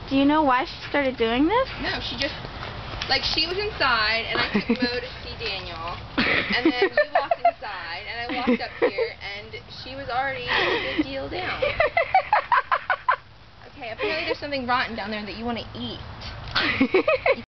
Do you know why she started doing this? No, she just, like, she was inside, and I took Mo to see Daniel, and then you walked inside, and I walked up here, and she was already a good deal down. Okay, apparently there's something rotten down there that you want to eat.